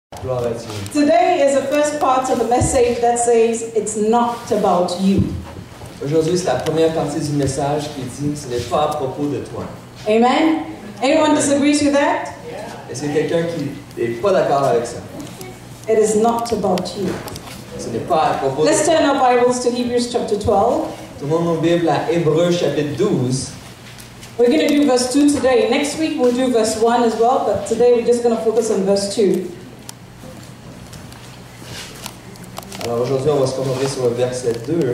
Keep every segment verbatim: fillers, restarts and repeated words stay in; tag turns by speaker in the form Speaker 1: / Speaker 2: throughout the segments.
Speaker 1: Gloire à Dieu.
Speaker 2: Today is the first part of the message that says it's not about you.
Speaker 1: Aujourd'hui, c'est la première partie du message qui dit que ce n'est pas à propos de toi.
Speaker 2: Amen? Anyone disagrees with that?
Speaker 1: Est-ce qu'il y a quelqu'un qui n'est pas d'accord avec ça?
Speaker 2: It is not about you.
Speaker 1: Ce n'est pas à propos
Speaker 2: Let's
Speaker 1: de toi.
Speaker 2: turn our Bibles to Hebrews chapter twelve.
Speaker 1: Tournons nos Bibles à Hébreux chapitre douze.
Speaker 2: We're going to do verse two today. Next week we'll do verse one as well, but today we're just going to focus on verse two.
Speaker 1: Alors aujourd'hui, on va se concentrer sur le verset deux.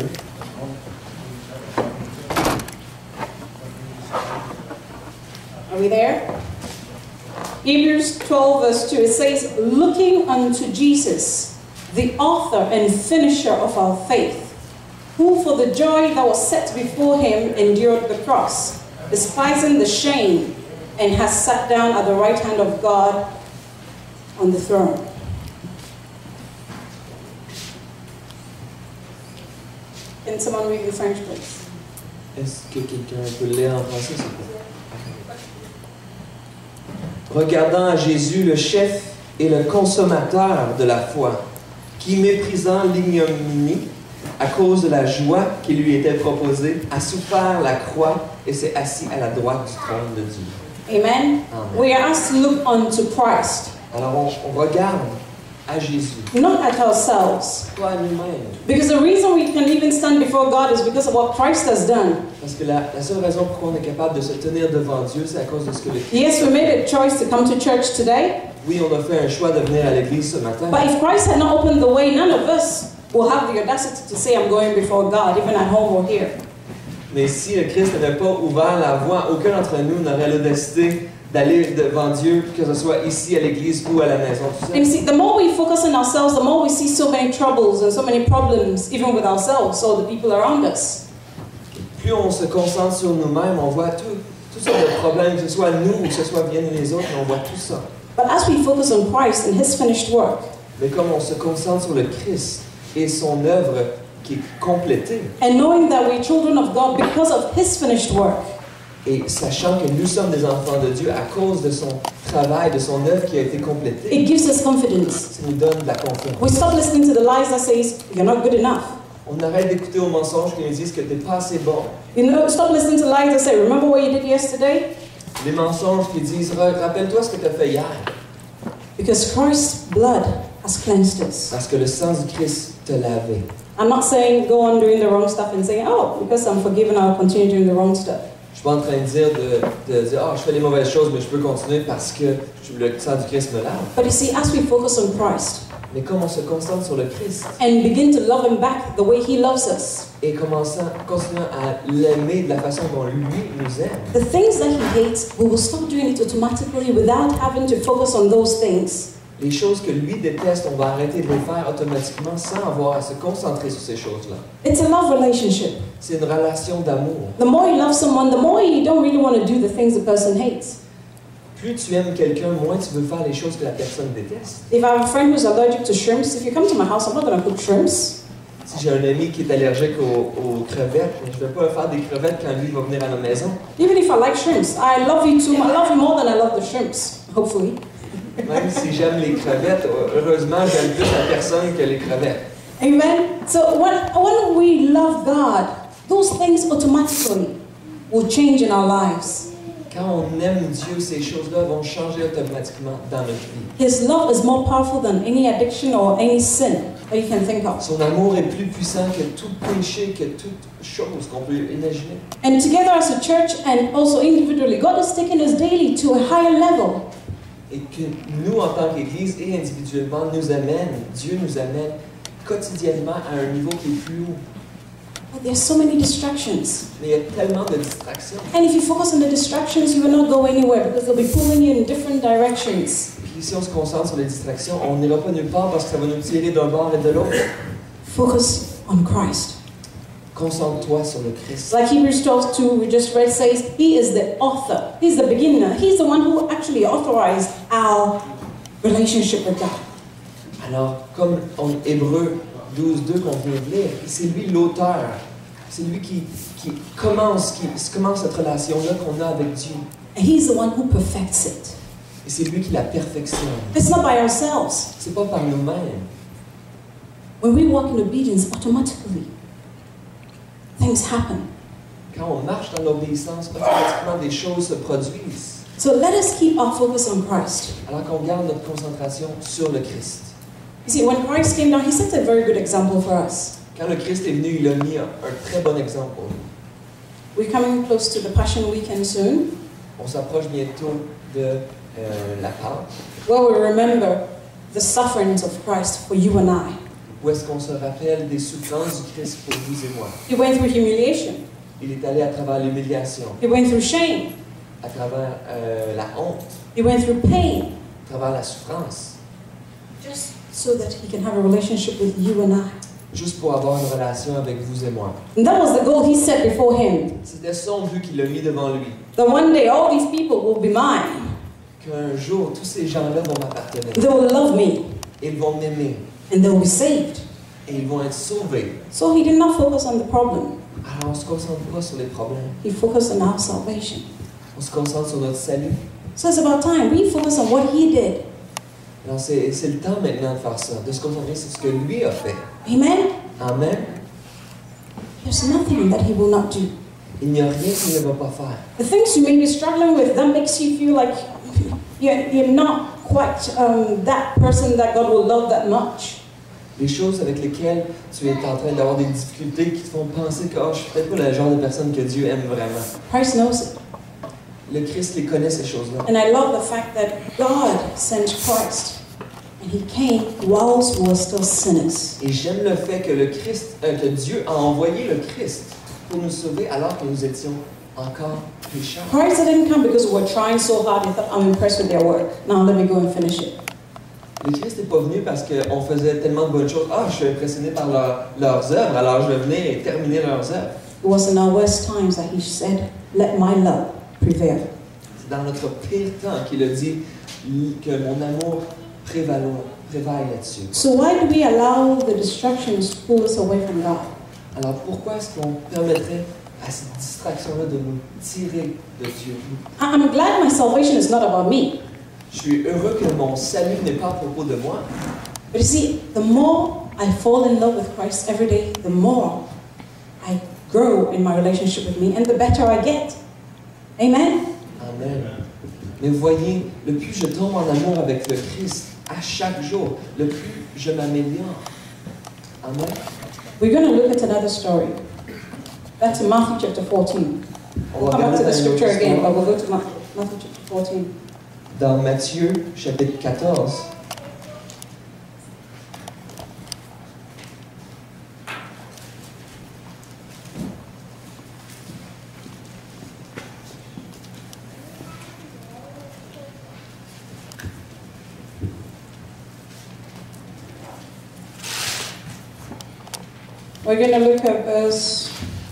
Speaker 2: Are we there? Hebrews twelve verse two, it says, looking unto Jesus, the author and finisher of our faith, who for the joy that was set before him endured the cross, despising the shame, and has sat down at the right hand of God on the throne. Can someone read in French, please?
Speaker 1: Est-ce que quelqu'un peut le lire en français, s'il vous plaît? Regardant à Jésus, le chef et le consommateur de la foi, qui, méprisant l'ignominie à cause de la joie qui lui était proposée, a souffert la croix et s'est assis à la droite du trône de Dieu.
Speaker 2: Amen.
Speaker 1: Amen.
Speaker 2: We are asked to look unto Christ,
Speaker 1: Alors on, on regarde à Jésus,
Speaker 2: not at ourselves.
Speaker 1: pas à nous-mêmes.
Speaker 2: Because the reason we can even stand before God is because of what Christ has done.
Speaker 1: Parce que la, la seule raison pourquoi on est capable de se tenir devant Dieu, c'est à cause de ce que le Christ.
Speaker 2: Yes, we made a choice to come to church today,
Speaker 1: Oui, on a fait un choix de venir à l'église ce matin.
Speaker 2: but if Christ had not opened the way, none of us will have the audacity to say, I'm going before God, even at home or here.
Speaker 1: Mais si le Christ n'avait pas ouvert la voie, aucun d'entre nous n'aurait l'audacité d'aller devant Dieu, que ce soit ici à l'église ou à la maison. Tout ça.
Speaker 2: And you see, the more we focus on ourselves, the more we see so many troubles and so many problems, even with ourselves or the people around us.
Speaker 1: Plus on se concentre sur nous-mêmes, on voit tout, toutes sortes de problèmes, que ce soit nous ou que ce soit bien les autres, on voit tout ça.
Speaker 2: But as we focus on Christ and His finished work,
Speaker 1: Mais comme on se concentre sur le Christ et son œuvre qui est complétée,
Speaker 2: and knowing that we're children of God because of His finished work,
Speaker 1: et sachant que nous sommes des enfants de Dieu à cause de son travail, de son œuvre qui a été complétée,
Speaker 2: it gives us confidence.
Speaker 1: ça nous donne de la confiance.
Speaker 2: We stop listening to the lies that says, you're not good enough.
Speaker 1: On arrête d'écouter aux mensonges qui nous disent que tu n'es pas assez bon.
Speaker 2: You know, stop listening to lies that say, remember what you did yesterday?
Speaker 1: Les mensonges qui disent Ra- rappelle-toi ce que tu as fait hier.
Speaker 2: Because Christ's blood has cleansed us.
Speaker 1: Parce que le sang du Christ t'a lavé.
Speaker 2: I'm not saying go on doing the wrong stuff and saying, oh, because I'm forgiven, I'll continue doing the wrong stuff.
Speaker 1: Je suis pas en train de dire de, de dire ah je fais les mauvaises choses mais je peux continuer parce que je- le sang du Christ me lave.
Speaker 2: But you see, as we focus on Christ
Speaker 1: Mais comme on se concentre sur le Christ
Speaker 2: and begin to love Him back the way He loves us,
Speaker 1: et commençant, continuant à l'aimer de la façon dont lui nous aime,
Speaker 2: the things that He hates, we will stop doing it automatically without having to focus on those things.
Speaker 1: les choses que lui déteste, on va arrêter de les faire automatiquement sans avoir à se concentrer sur ces choses-là.
Speaker 2: It's a love relationship.
Speaker 1: C'est une relation d'amour.
Speaker 2: The more you love someone, the more you don't really want to do the things the person hates.
Speaker 1: Plus tu aimes quelqu'un, moins tu veux faire les choses que la personne déteste.
Speaker 2: If I have a friend who's allergic to shrimps, if you come to my house, I'm not going to cook shrimps.
Speaker 1: Si j'ai un ami qui est allergique aux, aux crevettes, je ne vais pas faire des crevettes quand lui va venir à la maison.
Speaker 2: Even if I like shrimps, I love you too. I love you more than I love the shrimps, hopefully.
Speaker 1: Même si j'aime les crevettes, heureusement, j'aime plus la personne que les crevettes.
Speaker 2: Amen. So when, when we love God, those things automatically will change in our lives.
Speaker 1: Quand on aime Dieu, ces choses-là vont changer automatiquement dans notre vie.
Speaker 2: His love is more powerful than any addiction or any sin that you can think of.
Speaker 1: Son amour est plus puissant que tout péché, que toute chose qu'on peut imaginer.
Speaker 2: And together as a church and also individually, God has taken us daily to a higher level.
Speaker 1: Et que nous, en tant qu'Église et individuellement, nous amène, Dieu nous amène quotidiennement à un niveau qui est plus haut.
Speaker 2: But there's so many distractions.
Speaker 1: Mais il y a tellement de distractions.
Speaker 2: And if you focus on the distractions, you will not go anywhere because they'll be pulling you in different directions.
Speaker 1: Puis si on se concentre sur les distractions, on n'ira pas nulle part parce que ça va nous tirer d'un bord et de l'autre.
Speaker 2: Focus on Christ.
Speaker 1: Concentre-toi sur le Christ.
Speaker 2: Like Hebrews twelve two, we just read, says, He is the author. He's the beginner. He's the one who actually authorized our relationship with God.
Speaker 1: Alors, comme en Hébreux douze deux qu'on vient de lire, c'est lui l'auteur. C'est lui qui, qui, commence, qui commence cette relation-là qu'on a avec Dieu.
Speaker 2: And He's the one who perfects it.
Speaker 1: Et c'est lui qui la perfectionne.
Speaker 2: It's not by ourselves.
Speaker 1: C'est pas par nous-mêmes.
Speaker 2: When we walk in obedience, automatically things happen.
Speaker 1: Quand on marche dans l'obéissance, automatiquement des choses se produisent.
Speaker 2: So let us keep our focus on Christ.
Speaker 1: Alors qu'on garde notre concentration sur le Christ.
Speaker 2: You see, when Christ came down, he set a very good example for us.
Speaker 1: Quand le Christ est venu, il a mis un, un très bon exemple pour nous.
Speaker 2: We're coming close to the Passion Weekend soon,
Speaker 1: On s'approche bientôt de euh, la Pâque,
Speaker 2: where we remember the sufferings of Christ for you and I.
Speaker 1: où est-ce qu'on se rappelle des souffrances du Christ pour vous et moi.
Speaker 2: He went through humiliation.
Speaker 1: Il est allé à travers l'humiliation,
Speaker 2: He went through shame.
Speaker 1: à travers euh, la honte,
Speaker 2: He went through pain,
Speaker 1: à travers la souffrance,
Speaker 2: just so that he can have a relationship with you and I.
Speaker 1: juste pour avoir une relation avec vous et moi.
Speaker 2: And that was the goal he set before him.
Speaker 1: C'était son but qu'il a mis devant lui.
Speaker 2: That one day all these people will be mine.
Speaker 1: Qu'un jour, tous ces gens-là vont m'appartenir.
Speaker 2: They will love me
Speaker 1: Ils vont m'aimer
Speaker 2: and they will be saved.
Speaker 1: et ils vont être sauvés.
Speaker 2: So he did not focus on the problem.
Speaker 1: Alors on ne se concentre pas sur les problèmes.
Speaker 2: He focused on our salvation.
Speaker 1: On se concentre sur notre salut.
Speaker 2: So it's about time we focus on what he did.
Speaker 1: Alors c'est c'est le temps maintenant de faire ça, de se concentrer sur ce que lui a fait.
Speaker 2: Amen?
Speaker 1: Amen.
Speaker 2: There's nothing that he will not do.
Speaker 1: Il n'y a rien qu'il ne va pas faire.
Speaker 2: The things you may be struggling with, that makes you feel like you're, you're not quite um, that person that God will love that much.
Speaker 1: Les choses avec lesquelles tu es en train d'avoir des difficultés qui te font penser que oh, je suis peut-être pas le genre de personne que Dieu aime vraiment.
Speaker 2: Christ knows it.
Speaker 1: Le Christ les connaît ces choses-là.
Speaker 2: And I love the fact that God sent Christ. And he came whilst we were still sinners.
Speaker 1: Et j'aime le fait que le Christ, euh, que Dieu a envoyé le Christ pour nous sauver alors que nous étions encore pécheurs.
Speaker 2: Christ didn't come because we were trying so hard. He thought, I'm impressed with their work. Now let me go and finish it.
Speaker 1: Le Christ n'est pas venu parce qu'on faisait tellement de bonnes choses. Ah, je suis impressionné par leur- leurs œuvres, alors je vais venir et terminer leurs œuvres.
Speaker 2: It was in our worst times that he said, let my love prevail.
Speaker 1: C'est dans notre pire temps qu'il a dit que mon amour prévalo- prévaille là-dessus.
Speaker 2: So why do we allow the distractions pull us away from God?
Speaker 1: Alors pourquoi est-ce qu'on permettrait à cette distraction-là de nous tirer de Dieu?
Speaker 2: I- I'm glad my salvation is not about me.
Speaker 1: Je suis heureux que mon salut n'est pas à propos de moi.
Speaker 2: But you see, the more I fall in love with Christ every day, the more I grow in my relationship with me and the better I get. Amen?
Speaker 1: Amen. Mais vous voyez, le plus je tombe en amour avec le Christ à chaque jour, le plus je m'améliore. Amen.
Speaker 2: We're going to look at another story. That's in Matthew chapter fourteen.
Speaker 1: On
Speaker 2: We'll
Speaker 1: va
Speaker 2: come back to
Speaker 1: regarder
Speaker 2: the
Speaker 1: dans une autre
Speaker 2: scripture again,
Speaker 1: histoire.
Speaker 2: but we'll go to Ma- Matthew chapter fourteen.
Speaker 1: Dans Matthieu, chapitre quatorze.
Speaker 2: We're going to look at verse.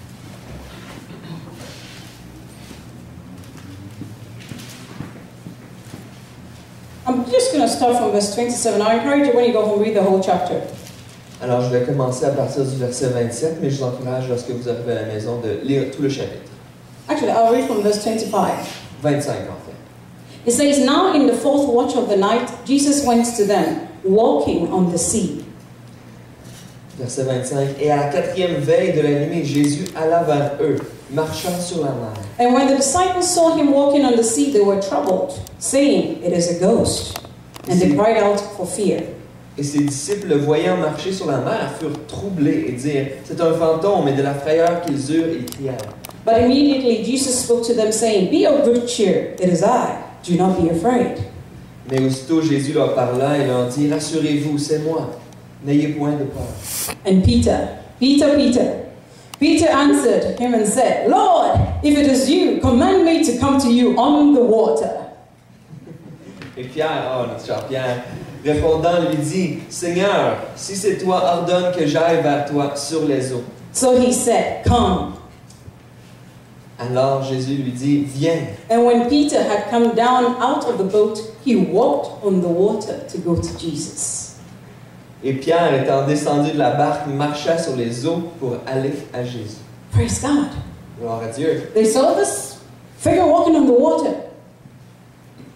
Speaker 2: I'm just going to start from verse twenty-seven. I encourage you when you go home, read the whole chapter.
Speaker 1: Alors, je vais commencer à partir du verset vingt-sept, mais je vous encourage, lorsque vous arrivez à la maison, de lire tout le chapitre.
Speaker 2: Actually, I'll read from verse twenty-five.
Speaker 1: vingt-cinq, en fait.
Speaker 2: It says, Now in the fourth watch of the night, Jesus went to them, walking on the sea.
Speaker 1: Verset vingt-cinq. Et à la quatrième veille de la nuit, Jésus alla vers eux, marchant sur la mer.
Speaker 2: And when the disciples saw him walking on the sea, they were troubled, saying, It is a ghost. And they cried out for fear.
Speaker 1: Et ses disciples, le voyant marcher sur la mer, furent troublés et dirent, c'est un fantôme, et de la frayeur qu'ils eurent, ils crièrent.
Speaker 2: But immediately Jesus spoke to them, saying, Be of good cheer, it is I, do not be afraid.
Speaker 1: Mais aussitôt Jésus leur parla et leur dit, rassurez-vous, c'est moi, n'ayez point de peur.
Speaker 2: And Peter, Peter, Peter, Peter answered him and said, Lord, if it is you, command me to come to you on the water.
Speaker 1: Et Pierre, oh notre cher Pierre, répondant lui dit, Seigneur, si c'est toi, ordonne que j'aille vers toi sur les eaux.
Speaker 2: So he said, Come.
Speaker 1: Alors Jésus lui dit, viens.
Speaker 2: And when Peter had come down out of the boat, he walked on the water to go to Jesus.
Speaker 1: Et Pierre, étant descendu de la barque, marcha sur les eaux pour aller à Jésus.
Speaker 2: Praise God.
Speaker 1: Gloire à Dieu.
Speaker 2: They saw this figure walking on the water.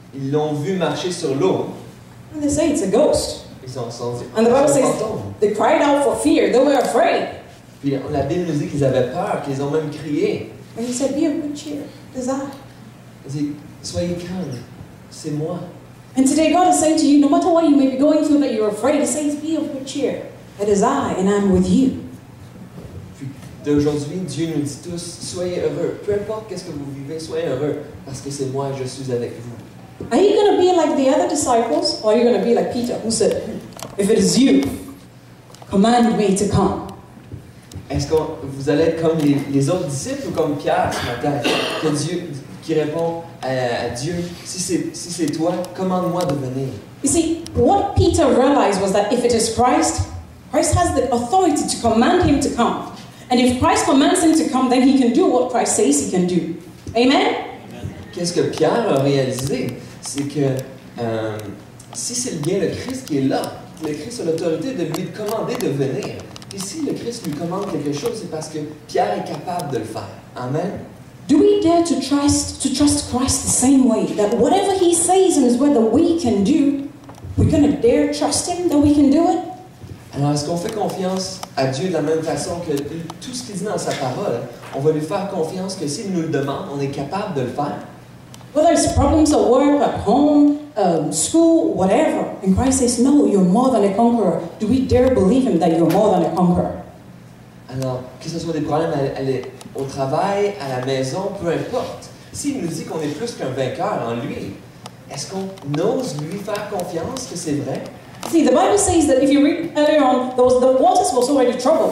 Speaker 1: ils l'ont vu marcher sur l'eau.
Speaker 2: And they say it's a ghost.
Speaker 1: Ils ont senti.
Speaker 2: And the Bible
Speaker 1: c'est un
Speaker 2: says
Speaker 1: fantôme.
Speaker 2: they cried out for fear. They were afraid.
Speaker 1: Puis la Bible nous dit qu'ils avaient peur, qu'ils ont même crié.
Speaker 2: And he said, be of good cheer. It is I.
Speaker 1: Il dit, soyez calmes, c'est moi.
Speaker 2: And today God is saying to you, no matter what you may be going through that you're afraid, He says, be of good cheer. It is I and I'm with you.
Speaker 1: Puis d'aujourd'hui, Dieu nous dit tous, soyez heureux. Peu importe qu'est-ce que vous vivez, soyez heureux, parce que c'est moi, je suis avec vous.
Speaker 2: Are you going to be like the other disciples, or are you going to be like Peter, who said, if it is you, command me to come?
Speaker 1: Est-ce que vous allez être comme les, les autres disciples ou comme Pierre ce matin, que Dieu, qui répond à, à Dieu, si c'est si c'est toi, commande-moi de venir.
Speaker 2: You see, what Peter realized was that if it is Christ, Christ has the authority to command him to come. And if Christ commands him to come, then he can do what Christ says he can do. Amen?
Speaker 1: Qu'est-ce que Pierre a réalisé? C'est que euh, si c'est bien le Christ qui est là, le Christ a l'autorité de lui commander de venir. Et si le Christ lui commande quelque chose, c'est parce que Pierre est capable de le faire. Amen?
Speaker 2: Do we dare to trust to trust Christ the same way? That whatever he says in his word that we can do, we're going to dare trust him that we can do it?
Speaker 1: Alors, est-ce qu'on fait confiance à Dieu de la même façon que tout ce qu'il dit dans sa parole, on va lui faire confiance que s'il nous le demande, on est capable de le faire?
Speaker 2: Whether it's problems at work, at home, um, school, whatever. And Christ says, no, you're more than a conqueror. Do we dare believe him that you're more than a conqueror?
Speaker 1: Alors, que ce soit des problèmes à, à, au travail, à la maison, peu importe. S'il nous dit qu'on est plus qu'un vainqueur en lui, est-ce qu'on ose lui faire confiance que c'est vrai?
Speaker 2: See, the Bible says that if you read earlier on, there was, the waters was already troubled.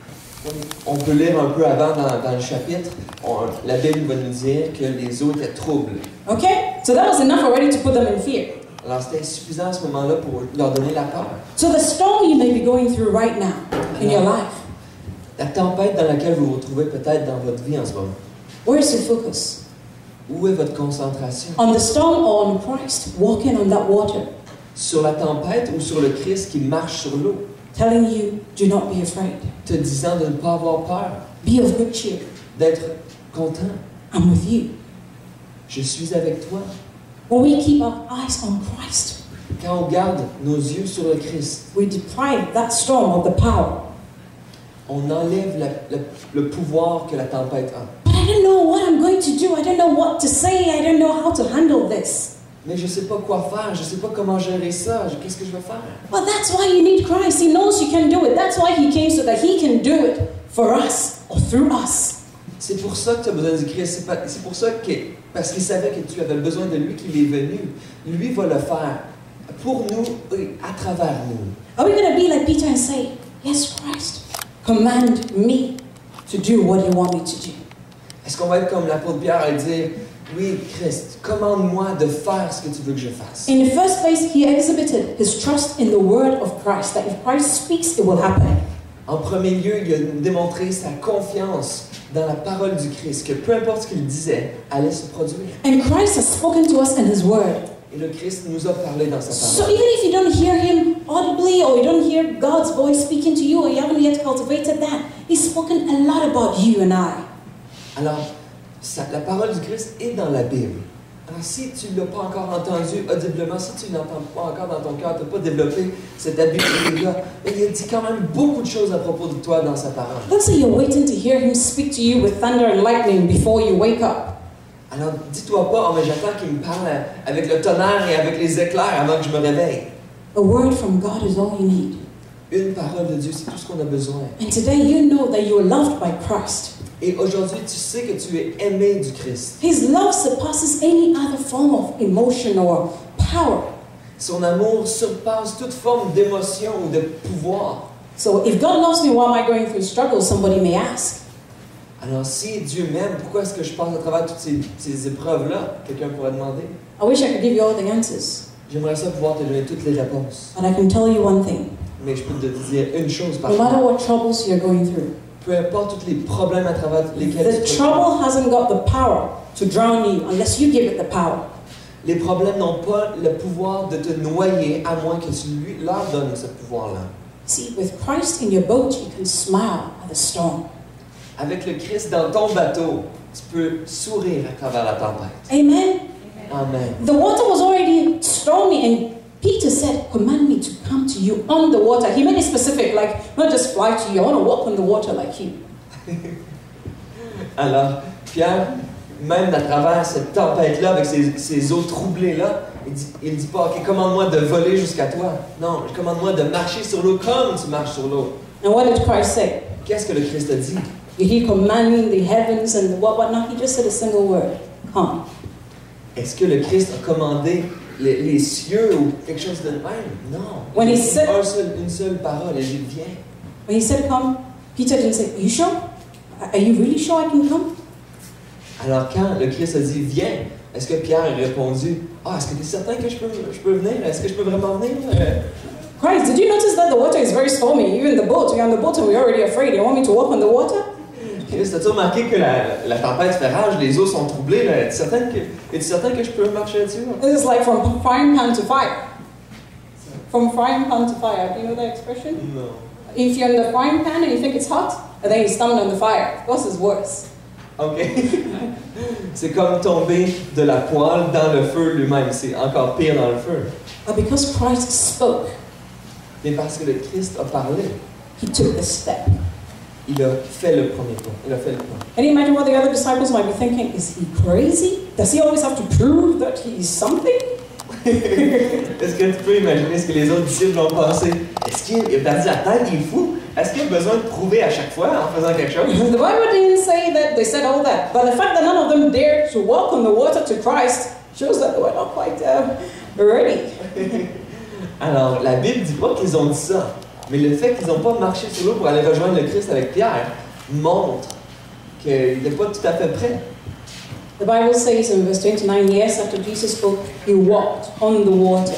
Speaker 1: On peut lire un peu avant dans, dans le chapitre, on, la Bible va nous dire que les eaux étaient troubles.
Speaker 2: Okay? So that was enough already to put them in fear.
Speaker 1: Alors c'était suffisant à ce moment-là pour leur donner la peur.
Speaker 2: So the storm you may be going through right now in your life,
Speaker 1: La tempête dans laquelle vous vous retrouvez peut-être dans votre vie en ce moment,
Speaker 2: where is your focus?
Speaker 1: où est votre concentration?
Speaker 2: On the storm or on Christ walking on that water,
Speaker 1: Sur la tempête ou sur le Christ qui marche sur l'eau,
Speaker 2: telling you, do not be afraid.
Speaker 1: te disant de ne pas avoir peur,
Speaker 2: Be of good cheer.
Speaker 1: d'être content.
Speaker 2: I'm with you.
Speaker 1: Je suis avec toi.
Speaker 2: When we keep our eyes on Christ,
Speaker 1: Quand on garde nos yeux sur le Christ,
Speaker 2: we deprive that storm of the power.
Speaker 1: on enlève la- la- le pouvoir que la tempête a.
Speaker 2: But I don't know what I'm going to do. I don't know what to say. I don't know how to handle this.
Speaker 1: Mais je ne sais pas quoi faire, je ne sais pas comment gérer ça, je- qu'est-ce que je vais faire?
Speaker 2: Well, that's why you need Christ. He knows you can do it. That's why he came so that he can do it for us or through us.
Speaker 1: C'est pour ça que tu as besoin du Christ. C'est, pas- c'est pour ça que, parce qu'il savait que tu avais besoin de lui qu'il est venu. Lui va le faire pour nous et à travers nous.
Speaker 2: Are we going to be like Peter and say, yes, Christ, command me to do what you want me to do?
Speaker 1: Est-ce qu'on va être comme l'apôtre Pierre et dire, oui, Christ, commande-moi de faire ce que tu veux que je fasse?
Speaker 2: In the first place, he exhibited his trust in the word of Christ, that if Christ speaks, it will happen.
Speaker 1: En premier lieu, il a démontré sa confiance dans la parole du Christ, que peu importe ce qu'il disait, allait se produire.
Speaker 2: And Christ has spoken to us in his word.
Speaker 1: Et le Christ nous a parlé dans sa
Speaker 2: So
Speaker 1: parole.
Speaker 2: even if you don't hear him audibly, or you don't hear God's voice speaking to you, or you haven't yet cultivated that, he's spoken a lot about you and I.
Speaker 1: Alors, ça- la parole du Christ est dans la Bible. Alors, si tu ne l'as pas encore entendu audiblement, si tu ne l'entends pas encore dans ton cœur, tu n'as pas développé cette habitude-là, mais il a dit quand même beaucoup de choses à propos de toi dans sa parole.
Speaker 2: Don't say you're waiting to hear him speak to you with thunder and lightning before you wake up.
Speaker 1: Alors, dis-toi pas, oh, mais j'attends qu'il me parle avec le tonnerre et avec les éclairs avant que je me réveille.
Speaker 2: A word from God is all you need.
Speaker 1: Une parole de Dieu, c'est tout ce qu'on a besoin.
Speaker 2: And today you know that you are loved by Christ.
Speaker 1: Et aujourd'hui, tu sais que tu es aimé du Christ.
Speaker 2: His love surpasses any other form of emotion or power.
Speaker 1: Son amour surpasse toute forme d'émotion ou de pouvoir.
Speaker 2: So if God loves me, why am I going through struggles? Somebody may ask.
Speaker 1: Alors, si Dieu m'aime, pourquoi est-ce que je passe à travers toutes ces, ces épreuves-là? Quelqu'un pourrait demander.
Speaker 2: I wish I could give you all the answers.
Speaker 1: J'aimerais ça pouvoir te donner toutes les réponses.
Speaker 2: But I can tell you one thing.
Speaker 1: Mais je peux te dire une chose par
Speaker 2: No matter
Speaker 1: contre.
Speaker 2: what troubles you're going through,
Speaker 1: Peu importe tous les problèmes à travers lesquels
Speaker 2: the
Speaker 1: tu
Speaker 2: trouble hasn't got the power to drown you unless you give it the power.
Speaker 1: Les problèmes n'ont pas le pouvoir de te noyer à moins que tu lui, leur donnes ce pouvoir-là.
Speaker 2: See, with Christ in your boat, you can smile at the storm.
Speaker 1: Avec le Christ dans ton bateau, tu peux sourire à travers la tempête.
Speaker 2: Amen?
Speaker 1: Amen.
Speaker 2: The water was already stormy, and Peter said, command me to come to you on the water. He made it specific, like, not just fly to you, I want to walk on the water like you.
Speaker 1: Alors, Pierre, même à travers cette tempête-là, avec ces, ces eaux troublées-là, il dit, il dit pas, ok, commande-moi de voler jusqu'à toi. Non, commande-moi de marcher sur l'eau comme tu marches sur l'eau.
Speaker 2: And what did Christ say?
Speaker 1: Qu'est-ce que le Christ a dit?
Speaker 2: Did he command the heavens and the what, what not? He just said a single word, come.
Speaker 1: Est-ce que le Christ a commandé les, les cieux ou quelque chose de même? Non.
Speaker 2: When
Speaker 1: il
Speaker 2: he
Speaker 1: a dit
Speaker 2: said-
Speaker 1: un seul- une seule parole, et il dit, viens.
Speaker 2: When he said come, Peter didn't say, are you sure? Are you really sure I can come?
Speaker 1: Alors quand le Christ a dit, viens, est-ce que Pierre a répondu, ah, est-ce que tu es certain que je peux, je peux venir? Est-ce que je peux vraiment venir? Euh,
Speaker 2: Christ, did you notice that the water is very stormy? Even the boat, we're on the boat and we're already afraid. You want me to walk on the water?
Speaker 1: Christ, as-tu remarqué que la, la tempête fait rage, les eaux sont troublées? Là? Es-tu certain que, es-tu certain que je peux marcher dessus?
Speaker 2: This is like from frying pan to fire. From frying pan to fire. Do you know that expression?
Speaker 1: Non.
Speaker 2: If you're in the frying pan and you think it's hot, and then you stand on the fire. Of course, it's worse.
Speaker 1: OK. C'est comme tomber de la poêle dans le feu lui-même. C'est encore pire dans le feu.
Speaker 2: But because Christ spoke,
Speaker 1: Mais parce que le Christ a parlé,
Speaker 2: he took the step.
Speaker 1: il a fait le premier pas. Il a fait le pas.
Speaker 2: Can you imagine what the other disciples might be thinking? Is he crazy? Does he always have to prove that he's something?
Speaker 1: Est-ce que tu peux imaginer ce que les autres disciples ont pensé? Est-ce qu'il a perdu la tête? Il est fou? Est-ce qu'il a besoin de prouver à chaque fois en faisant quelque chose?
Speaker 2: The Bible didn't say that they said all that, but the fact that none of them dared to walk on the water to Christ shows that they were not quite uh, ready.
Speaker 1: Alors, la Bible dit pas qu'ils ont dit ça, mais le fait qu'ils n'ont pas marché sur l'eau pour aller rejoindre le Christ avec Pierre montre qu'il n'était pas tout à fait prêt.
Speaker 2: The Bible says in verse twenty-nine, yes, after Jesus spoke, he walked on the water.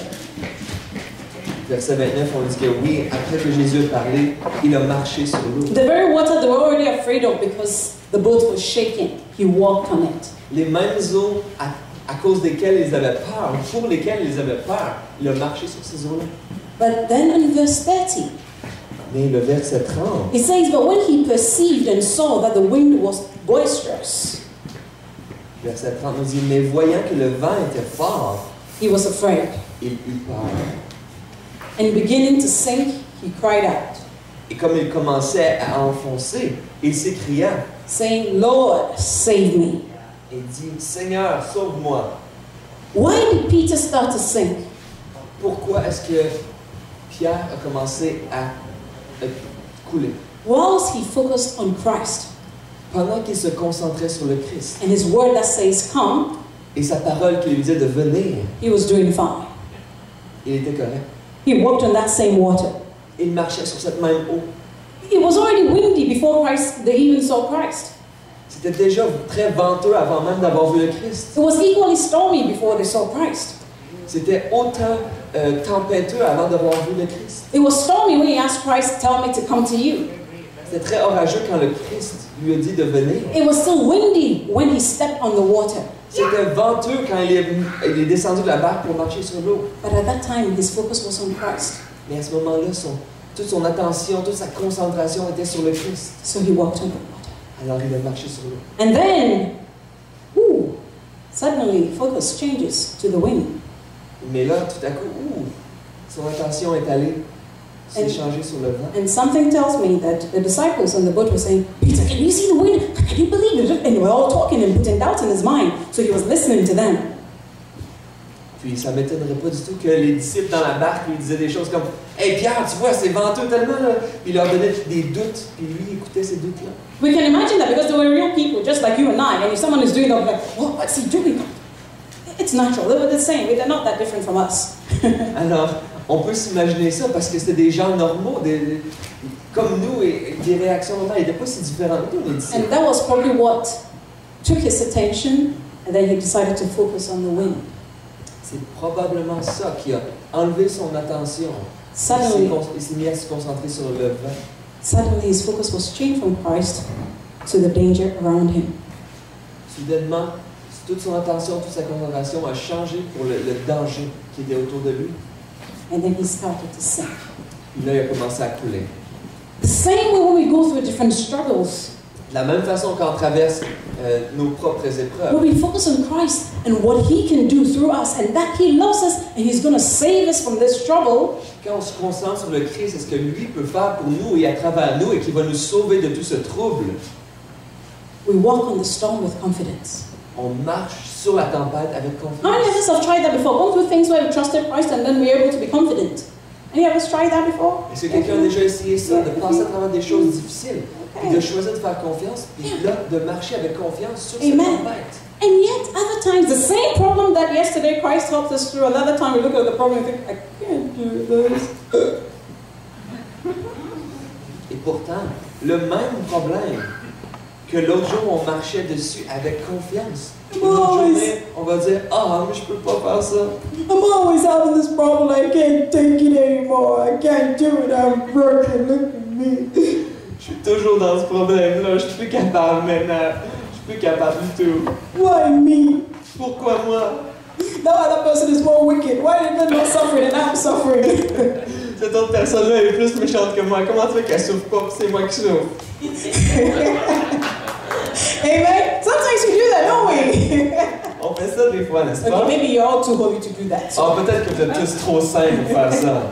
Speaker 1: Verset vingt-neuf, on dit que oui, après que Jésus a parlé, il a marché sur l'eau.
Speaker 2: The very water they were already afraid of because the boat was shaking. He walked on it.
Speaker 1: Les mêmes eaux à, à cause desquelles ils avaient peur, ou pour lesquelles ils avaient peur, il a marché sur ces eaux-là.
Speaker 2: But then in verse thirty,
Speaker 1: Mais le verset trente,
Speaker 2: it says, but when he perceived and saw that the wind was boisterous,
Speaker 1: verset trente nous dit, mais voyant que le vent était fort,
Speaker 2: he was afraid.
Speaker 1: il eut peur.
Speaker 2: And beginning to sink, he cried out,
Speaker 1: Et comme il commençait à enfoncer, il s'écria
Speaker 2: saying, Lord, save me.
Speaker 1: et dit, Seigneur, sauve-moi.
Speaker 2: Why did Peter start to sink?
Speaker 1: Pourquoi est-ce que Pierre a commencé à euh, couler?
Speaker 2: Whilst he focused on Christ
Speaker 1: Pendant qu'il se concentrait sur le Christ
Speaker 2: and his word that says, come,
Speaker 1: et sa parole qui lui disait de venir,
Speaker 2: he was doing fine.
Speaker 1: il était correct.
Speaker 2: He walked on that same water.
Speaker 1: Il marchait sur cette même eau.
Speaker 2: It was already windy before Christ, they even saw Christ.
Speaker 1: C'était déjà très venteux avant même d'avoir vu le Christ.
Speaker 2: It was equally stormy before they saw Christ.
Speaker 1: C'était autant euh, tempêteux avant d'avoir vu le Christ.
Speaker 2: It was stormy when he asked Christ, tell me to come to you.
Speaker 1: C'était très orageux quand le Christ lui a dit de venir.
Speaker 2: It was still windy when he stepped on the water.
Speaker 1: C'était venteux quand il est, il est descendu de la barque pour marcher sur l'eau.
Speaker 2: But at that time, his focus was on Christ.
Speaker 1: Mais à ce moment-là, son, toute son attention, toute sa concentration était sur le Christ.
Speaker 2: So he walked on the water.
Speaker 1: Alors il a marché sur l'eau.
Speaker 2: And then, ooh, suddenly focus changes to the wind.
Speaker 1: Mais là, tout à coup, ouh, son attention est allée s'est changée sur le vent.
Speaker 2: And something tells me that the disciples on the boat were saying, Peter, can you see the wind? Can you believe it? And they were all talking and putting doubt in his mind. So he was listening to them.
Speaker 1: Puis ça ne m'étonnerait pas du tout que les disciples dans la barque lui disaient des choses comme « Hey Pierre, tu vois, c'est venteux tellement là! » Puis il leur donnait des doutes, puis lui écoutait ces doutes-là.
Speaker 2: We can imagine that because they were real people, just like you and I. And if someone is doing that, we're like, what, what's he doing? It's natural. They were the same. They're not that different from us.
Speaker 1: Alors, on peut s'imaginer ça parce que c'était des gens normaux, des, des- comme nous, et, et des réactions normales. Ils n'étaient pas si différents de nous, les disciples.
Speaker 2: And that was probably what took his attention, and then he decided to focus on the wind.
Speaker 1: C'est probablement ça qui a enlevé son attention. Il s'est
Speaker 2: Suddenly,
Speaker 1: con- il s'est mis à se concentrer sur le vent.
Speaker 2: suddenly his focus was changed from Christ to the danger around him.
Speaker 1: Soudainement, toute son attention, toute sa concentration a changé pour le, le danger qui était autour de lui.
Speaker 2: And then he started to sink.
Speaker 1: Puis là, il a commencé à couler.
Speaker 2: The same way when we go through different struggles,
Speaker 1: De la même façon qu'on traverse euh, nos propres
Speaker 2: when
Speaker 1: épreuves,
Speaker 2: we focus on Christ, and what He can do through us, and that He loves us and He's going to save us from this trouble,
Speaker 1: quand on se concentre sur le Christ et ce que lui peut faire pour nous et à travers nous et qui va nous sauver de tout ce trouble,
Speaker 2: we walk on the storm with confidence.
Speaker 1: on marche sur la tempête avec
Speaker 2: How many of
Speaker 1: confiance.
Speaker 2: us have tried that before? Gone through things where we trusted Christ and then we're able to be confident. Any of us tried that before?
Speaker 1: Est-ce que quelqu'un a déjà essayé ça, de passer à travers des choses difficiles, puis de choisir de faire confiance, puis là, de marcher avec confiance sur cette
Speaker 2: Amen.
Speaker 1: tempête?
Speaker 2: And yet, other times, the same problem that yesterday Christ helped us through, another time we look at the problem and think, I can't do this.
Speaker 1: Et pourtant, le même problème que l'autre jour on marchait dessus avec confiance. Une autre journée, on va dire, ah, mais je peux pas faire ça.
Speaker 2: I'm always having this problem. I can't take it anymore. I can't do it. I'm broken. Look at me.
Speaker 1: Je suis toujours dans ce problème-là, je suis plus capable maintenant. Je suis plus capable du tout.
Speaker 2: Why me?
Speaker 1: Pourquoi moi?
Speaker 2: That other person is more wicked. Why are they not suffering and I'm suffering?
Speaker 1: Cette autre personne-là est plus méchante que moi. Comment tu fais qu'elle souffre pas, puis c'est moi qui souffre?
Speaker 2: Amen? Sometimes we do that, don't we?
Speaker 1: On fait ça des fois, n'est-ce pas?
Speaker 2: Okay, maybe you're all too holy to do that.
Speaker 1: Ah, peut-être que vous êtes tous trop saints pour faire ça.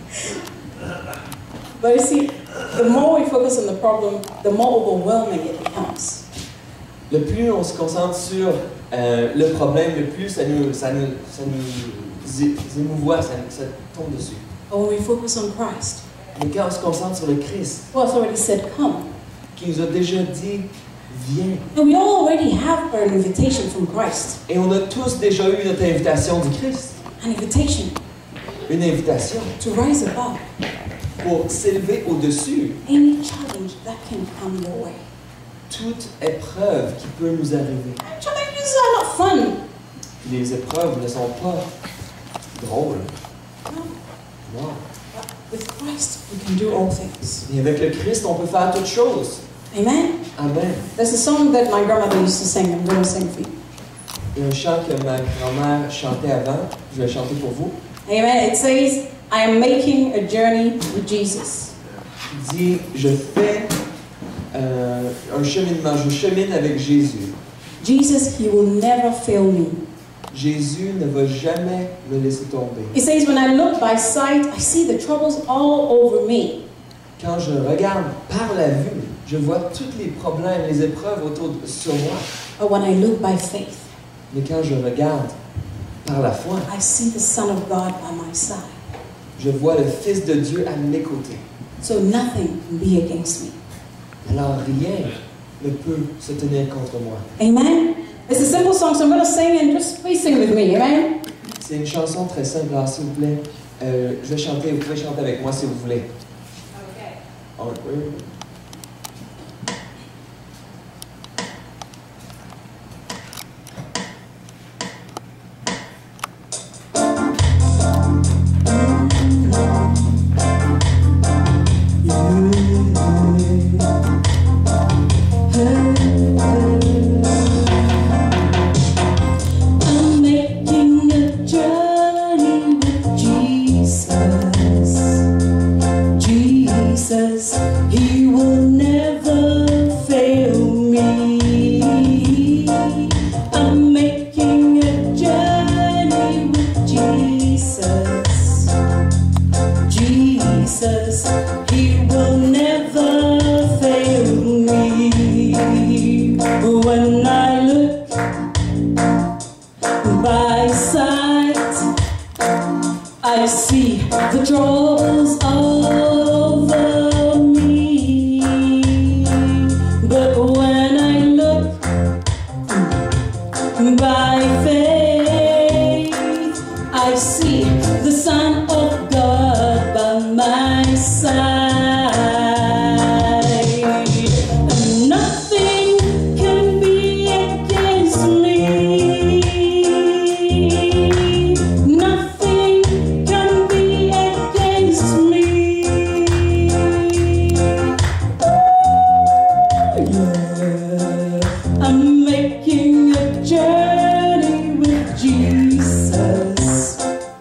Speaker 2: But you see, the more we focus on the problem, the more overwhelming it becomes.
Speaker 1: Le plus on se concentre sur euh, le problème, le plus ça nous, ça nous, ça nous é- émouvoit, ça, ça tombe dessus.
Speaker 2: But when we focus on Christ,
Speaker 1: Mais quand on se concentre sur le Christ,
Speaker 2: who has already said, come,
Speaker 1: qui nous a déjà dit, viens.
Speaker 2: and we already have an invitation from Christ.
Speaker 1: Et on a tous déjà eu notre invitation du Christ.
Speaker 2: An invitation
Speaker 1: Une invitation
Speaker 2: to rise above
Speaker 1: pour s'élever au-dessus
Speaker 2: any challenge that can come your way.
Speaker 1: toute épreuve qui peut nous arriver.
Speaker 2: Challenges are not fun.
Speaker 1: Les épreuves ne sont pas drôles.
Speaker 2: No.
Speaker 1: Non.
Speaker 2: With Christ, we can do all things.
Speaker 1: Et avec le Christ, on peut faire toutes choses.
Speaker 2: Amen?
Speaker 1: Amen.
Speaker 2: There's a song that my grandmother used to sing. I'm going to sing for you.
Speaker 1: Il y a un chant que ma grand-mère chantait avant. Je vais le chanter pour vous.
Speaker 2: Amen. It says, I am making a journey with Jesus.
Speaker 1: Il dit, je fais euh, un cheminement, je chemine avec Jésus.
Speaker 2: Jesus, He will never fail me.
Speaker 1: Jésus ne va jamais me laisser tomber.
Speaker 2: He says, when I look by sight, I see the troubles all over me.
Speaker 1: Quand je regarde par la vue, je vois tous les problèmes, les épreuves autour de sur moi.
Speaker 2: But when I look by faith,
Speaker 1: Mais quand je regarde par la foi,
Speaker 2: I see the Son of God by my side.
Speaker 1: je vois le Fils de Dieu à mes côtés.
Speaker 2: So nothing can be against me.
Speaker 1: Alors rien ne peut se tenir contre moi.
Speaker 2: Amen? It's a simple song, so I'm going to sing and just please sing with me. Amen?
Speaker 1: C'est une chanson très simple, alors s'il vous plaît, euh, je vais chanter, vous pouvez chanter avec moi si vous voulez.
Speaker 2: Okay.
Speaker 1: Oh, oui.
Speaker 2: I'm making a journey with Jesus. Jesus, He will never fail me. I'm making a journey with Jesus. Jesus, He will never fail me. When I look by sight, I see the troubles over me. But when I look by faith, I see the Son of God by my side. Nothing can be against me. Nothing can be against me. Yeah. I'm making a journey with Jesus.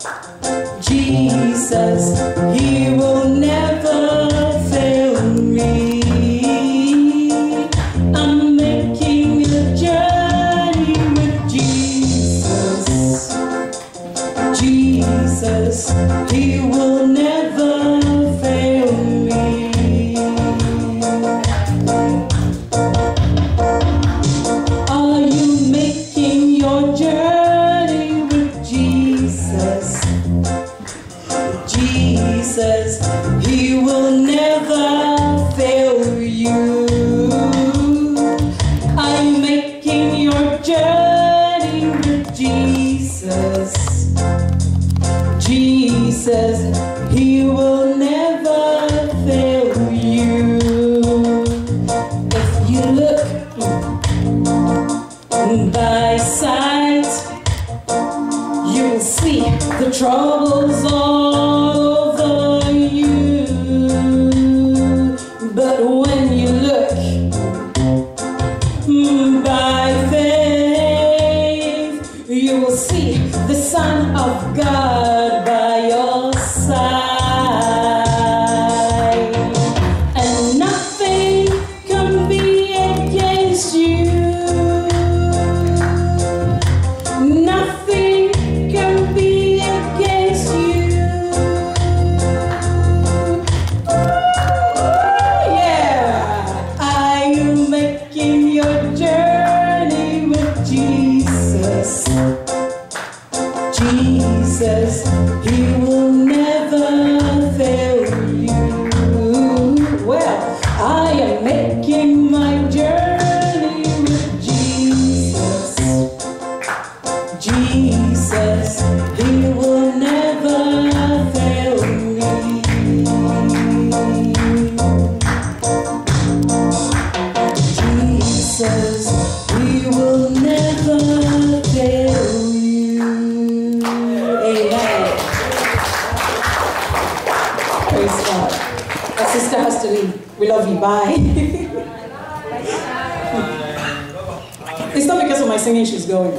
Speaker 2: Jesus, He will never fail me. I'm making a journey with Jesus. He will never fail me. Are you making your journey with Jesus? Jesus, He will never fail you. Are you making your journey with Jesus? Jesus, He will never fail you. If you look by sight, you will see the troubles all over you. But when you look by faith, you will see the Son of God by your side. And nothing can be against you. Nothing can be against you. Yeah. Are you making your journey with Jesus? Jesus, He will never fail you. Well, I am making my journey with Jesus. Jesus, He will never fail me. Jesus, He will never fail you. Amen. Praise God. Our sister has to leave. We love you. Bye. It's not because of my singing she's going.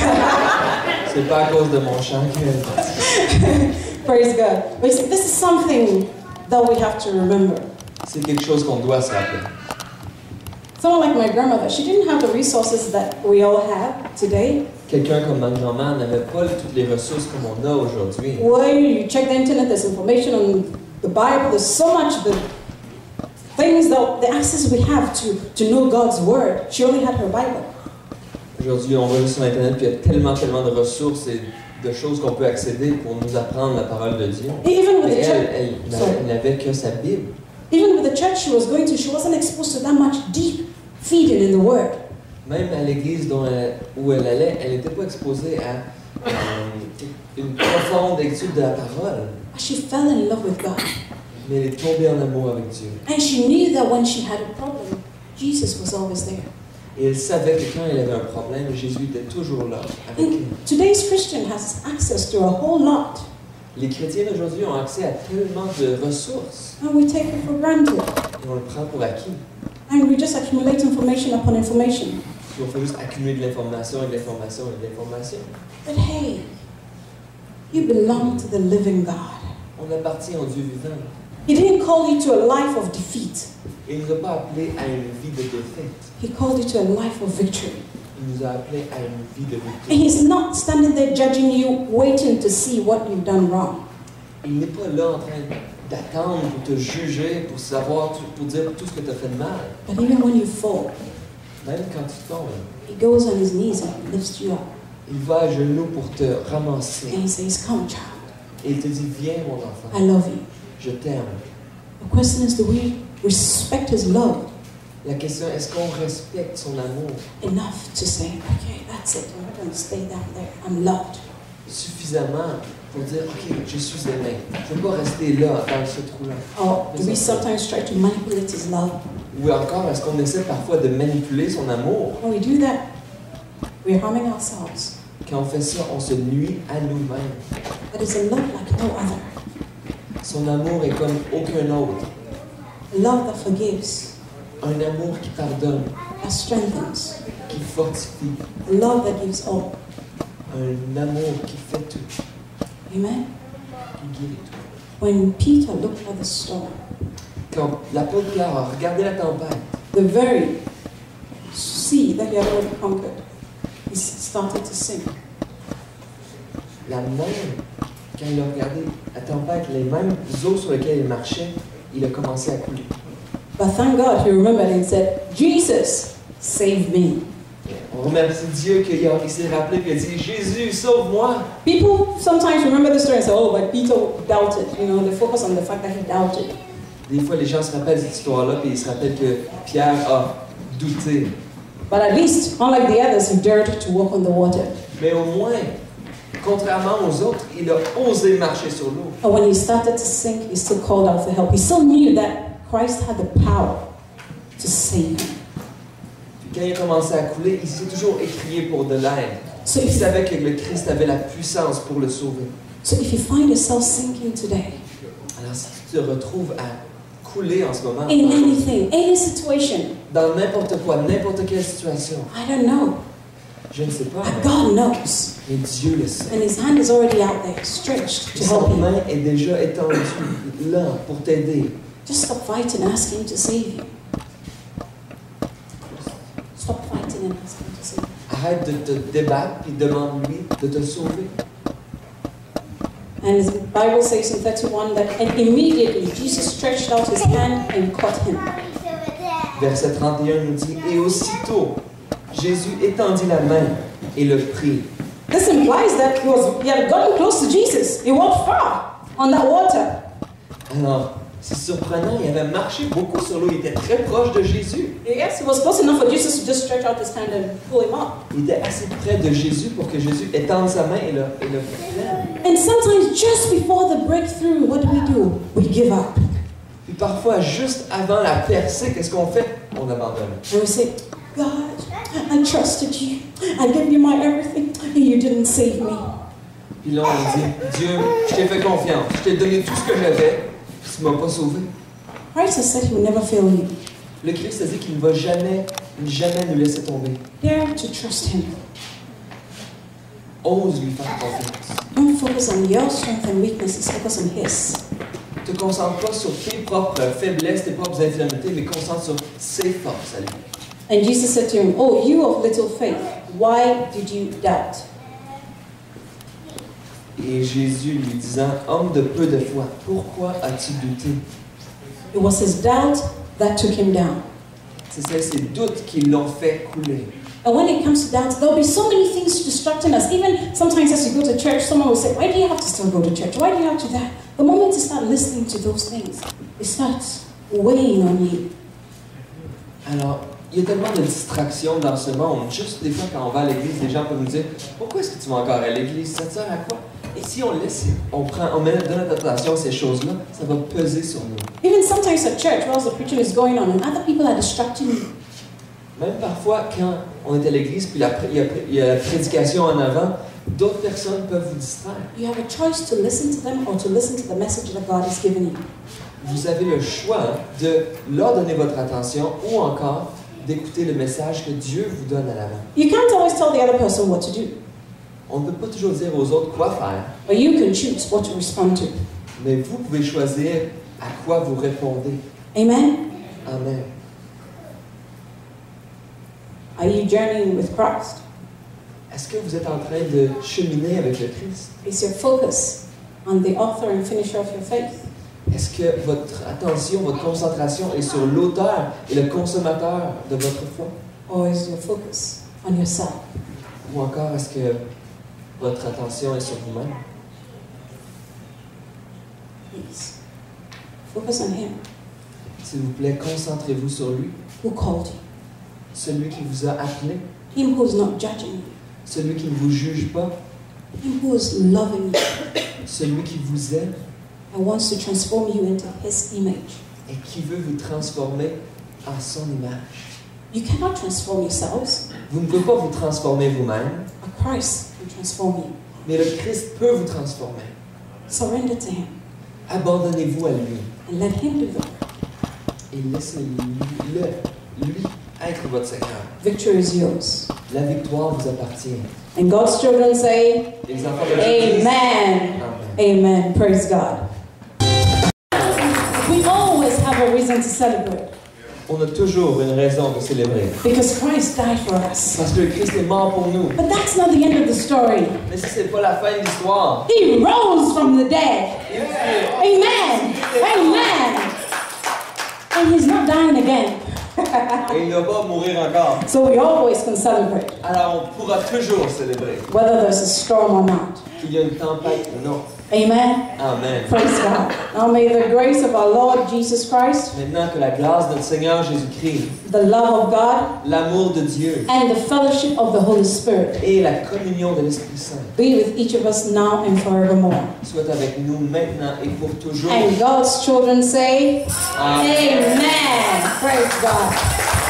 Speaker 1: C'est pas à cause de mon chant qu'elle...
Speaker 2: Praise God. But you see, this is something that we have to remember.
Speaker 1: C'est quelque chose qu'on doit se rappeler.
Speaker 2: Someone like my grandmother, she didn't have the resources that we all have today.
Speaker 1: Quelqu'un comme ma grand-mère n'avait pas toutes les ressources comme on a aujourd'hui.
Speaker 2: Well, you check the internet, there's information on the Bible, there's so much the things that the access we have to, to know God's word. She only had her Bible.
Speaker 1: Aujourd'hui, on va juste sur Internet, puis il y a tellement, tellement de ressources et de choses qu'on peut accéder pour nous apprendre la parole de Dieu.
Speaker 2: Even with
Speaker 1: Mais
Speaker 2: the
Speaker 1: elle,
Speaker 2: church,
Speaker 1: elle, elle
Speaker 2: Sorry.
Speaker 1: n'avait que sa Bible.
Speaker 2: even with the church she was going to, she wasn't exposed to that much deep feeding in the word.
Speaker 1: Même à l'église dont elle- où elle allait, elle n'était pas exposée à euh, une profonde étude de la parole.
Speaker 2: But she fell in love with God.
Speaker 1: Mais elle est tombée en amour avec Dieu.
Speaker 2: And she knew that when she had a problem, Jesus was always there.
Speaker 1: Et elle savait que quand elle avait un problème, Jésus était toujours là avec elle.
Speaker 2: And today's Christian has access to a whole lot,
Speaker 1: Les chrétiens d'aujourd'hui ont accès à tellement de ressources
Speaker 2: and we take it for granted.
Speaker 1: et on le prend pour acquis.
Speaker 2: And we just accumulate information upon information.
Speaker 1: Puis on fait juste accumuler de l'information et de l'information et de l'information.
Speaker 2: But hey, you belong to the living God.
Speaker 1: On appartient au Dieu vivant.
Speaker 2: He didn't call you to a life of defeat.
Speaker 1: Il ne nous a pas appelés à une vie de défaite.
Speaker 2: He called you to a life of victory.
Speaker 1: Il nous a appelés à une vie de
Speaker 2: And
Speaker 1: victoire.
Speaker 2: He's not standing there judging you, waiting to see what you've done wrong.
Speaker 1: Il n'est pas là en train d'attendre pour te juger, pour savoir, tout- pour dire tout ce que tu as fait de mal.
Speaker 2: But even when you fall,
Speaker 1: Même quand tu tombes,
Speaker 2: He goes on His knees and lifts you up.
Speaker 1: il va à genoux pour te ramasser.
Speaker 2: And He says, come, child,
Speaker 1: Et il te dit, viens mon enfant,
Speaker 2: I love you.
Speaker 1: je t'aime.
Speaker 2: The question is, do we respect His love
Speaker 1: La question, est-ce qu'on respecte son amour
Speaker 2: enough to say, okay, that's it, I'm not going to stay down there, I'm loved.
Speaker 1: suffisamment pour dire, ok, je suis aimé. Je ne peux pas rester là, dans ce trou-là.
Speaker 2: Or do we sometimes try to manipulate His love?
Speaker 1: Ou encore, est-ce qu'on essaie parfois de manipuler son amour?
Speaker 2: When we do that, we're harming ourselves.
Speaker 1: Quand on fait ça, on se nuit à nous-mêmes.
Speaker 2: But it's a love like no other.
Speaker 1: Son amour est comme aucun autre.
Speaker 2: A love that forgives,
Speaker 1: Un amour qui pardonne,
Speaker 2: that strengthens,
Speaker 1: qui fortifie.
Speaker 2: a love that gives hope.
Speaker 1: Un amour qui fait tout,
Speaker 2: Amen?
Speaker 1: qui guérit tout.
Speaker 2: When Peter looked at the storm,
Speaker 1: Quand l'apôtre Pierre a regardé la tempête,
Speaker 2: the very sea that he had already conquered, he started to sink.
Speaker 1: la même, quand il a regardé la tempête, les mêmes eaux sur lesquelles il marchait, il a commencé à couler.
Speaker 2: But thank God he remembered and said, Jesus, save me.
Speaker 1: On remercie Dieu qu'il a- il s'est rappelé et a dit, Jésus, sauve-moi.
Speaker 2: People sometimes remember the story and say, oh, but Peter doubted. You know, they focus on the fact that he doubted.
Speaker 1: Des fois, les gens se rappellent cette histoire-là et ils se rappellent que Pierre a douté.
Speaker 2: But at least, unlike the others, he dared to walk on the water.
Speaker 1: Mais au moins, contrairement aux autres, il a osé marcher sur l'eau.
Speaker 2: And when he started to sink, he still called out for help. He still knew that Christ had the power to save him.
Speaker 1: Puis quand il a commencé à couler, il s'est toujours écrié pour de l'aide.
Speaker 2: So
Speaker 1: Il
Speaker 2: if,
Speaker 1: savait que le Christ avait la puissance pour le sauver.
Speaker 2: so if you find yourself sinking today,
Speaker 1: Alors si tu te retrouves à couler en ce moment,
Speaker 2: in anything, any situation,
Speaker 1: dans n'importe quoi, n'importe quelle situation,
Speaker 2: I don't know,
Speaker 1: je ne sais pas,
Speaker 2: but
Speaker 1: mais,
Speaker 2: God knows.
Speaker 1: mais Dieu le sait.
Speaker 2: And his hand is already out there, stretched to help
Speaker 1: Sa
Speaker 2: you.
Speaker 1: main est déjà étendue là pour t'aider.
Speaker 2: Just stop fighting and ask him to save you. Stop fighting and ask him to save you.
Speaker 1: Arrête de te débattre et demande-lui de te sauver.
Speaker 2: And the Bible says in thirty-one that and immediately Jesus stretched out his hand and caught him.
Speaker 1: Verset trente et un nous dit, et aussitôt, Jésus étendit la main et le prit.
Speaker 2: This implies that he, was, he had gotten close to Jesus. He walked far on that water.
Speaker 1: Alors, c'est surprenant, il avait marché beaucoup sur l'eau, il était très proche de Jésus.
Speaker 2: Yes, it was close enough for Jesus to just stretch out his hand and pull him up.
Speaker 1: Il était assez près de Jésus pour que Jésus étende sa main et le, et le prenne.
Speaker 2: And sometimes just before the breakthrough, what do we do? We give up.
Speaker 1: Puis parfois, juste avant la percée, qu'est-ce qu'on fait? On abandonne.
Speaker 2: And we say, God, I trusted you. I gave you my everything, and you didn't save me.
Speaker 1: Puis là, on dit, Dieu, je t'ai fait confiance, je t'ai donné tout ce que j'avais, puis tu ne m'as pas sauvé.
Speaker 2: Christ has said he will never fail you.
Speaker 1: Le Christ a dit qu'il ne va jamais, jamais nous laisser tomber.
Speaker 2: Dare to trust him.
Speaker 1: Ose lui faire confiance.
Speaker 2: Don't focus on your strength and weaknesses, focus on his.
Speaker 1: Ne te concentre pas sur tes propres faiblesses, tes propres infirmités, mais concentre sur ses forces à lui.
Speaker 2: And Jesus said to him, oh, you of little faith, why did you doubt?
Speaker 1: Et Jésus lui disant, homme de peu de foi, pourquoi as-tu douté?
Speaker 2: It was his doubt that took him down.
Speaker 1: C'est ces doutes qui l'ont fait couler.
Speaker 2: And when it comes to doubt, there'll be so many things distracting us. Even sometimes as you go to church, someone will say, why do you have to still go to church? Why do you have to do that? The moment you start listening to those things, it starts weighing on you.
Speaker 1: Alors, il y a tellement de distractions dans ce monde. Juste des fois, quand on va à l'église, les gens peuvent nous dire, pourquoi est-ce que tu vas encore à l'église? Ça te sert à quoi? Et si on laisse, on prend, on met de notre attention ces choses-là, ça va peser sur nous.
Speaker 2: Even sometimes at church, whilst the preaching is going on, and other people are distracting you.
Speaker 1: Même parfois, quand on est à l'église, puis la, il, y a, il y a la prédication en avant, d'autres personnes peuvent vous distraire.
Speaker 2: You have a choice to listen to them or to listen to the message that God has given you.
Speaker 1: Vous avez le choix hein, de leur donner votre attention ou encore d'écouter le message que Dieu vous donne à l'avant.
Speaker 2: You can't always tell the other person what to do,
Speaker 1: On ne peut pas toujours dire aux autres quoi faire,
Speaker 2: but you can choose what to respond to.
Speaker 1: mais vous pouvez choisir à quoi vous répondez.
Speaker 2: Amen?
Speaker 1: Amen.
Speaker 2: Are you journeying with Christ?
Speaker 1: Est-ce que vous êtes en train de cheminer avec le Christ?
Speaker 2: Is your focus on the author and finisher of your faith?
Speaker 1: Est-ce que votre attention, votre concentration est sur l'auteur et le consommateur de votre foi?
Speaker 2: Or is your focus on yourself?
Speaker 1: Ou encore est-ce que votre attention est sur vous-même?
Speaker 2: Please. Focus on Him
Speaker 1: S'il vous plaît, concentrez-vous sur lui,
Speaker 2: who called you,
Speaker 1: celui qui vous a appelé,
Speaker 2: Him who is not judging you,
Speaker 1: celui qui ne vous juge pas,
Speaker 2: Him who is loving you
Speaker 1: celui qui vous aime
Speaker 2: and wants to transform you into His image.
Speaker 1: et qui veut vous transformer en son image.
Speaker 2: You cannot transform yourselves,
Speaker 1: Vous ne pouvez pas vous transformer vous-même,
Speaker 2: but Christ will transform you.
Speaker 1: mais le Christ peut vous transformer.
Speaker 2: Surrender to Him
Speaker 1: Abandonnez-vous à lui
Speaker 2: and let Him do the work.
Speaker 1: et laissez-le, lui, être votre Seigneur.
Speaker 2: Victory is yours.
Speaker 1: La victoire vous appartient.
Speaker 2: And God's children say,
Speaker 1: Les enfants de Dieu disent,
Speaker 2: Amen.
Speaker 1: Amen.
Speaker 2: Amen. Praise God. We always have a reason to celebrate.
Speaker 1: on a toujours une raison de célébrer.
Speaker 2: Because Christ died for us.
Speaker 1: Parce que Christ est mort pour nous.
Speaker 2: But that's not the end of the story.
Speaker 1: Mais ça, c'est pas la fin de l'histoire.
Speaker 2: He rose from the dead.
Speaker 1: Il
Speaker 2: Amen. Amen. And he's not dying again.
Speaker 1: Et il ne va pas mourir encore.
Speaker 2: So we always can celebrate,
Speaker 1: Alors on pourra toujours célébrer.
Speaker 2: whether there's a storm or not.
Speaker 1: Qu'il y a une tempête ou non.
Speaker 2: Amen.
Speaker 1: Amen.
Speaker 2: Praise God. Now may the grace of our Lord Jesus Christ,
Speaker 1: Maintenant que la grâce de notre Seigneur Jésus-Christ,
Speaker 2: the love of God,
Speaker 1: l'amour de Dieu
Speaker 2: and the fellowship of the Holy Spirit
Speaker 1: et la communion de l'Esprit Saint
Speaker 2: be with each of us now and forevermore.
Speaker 1: soient avec nous maintenant et pour toujours.
Speaker 2: And God's children say,
Speaker 1: Amen.
Speaker 2: Amen. Praise God.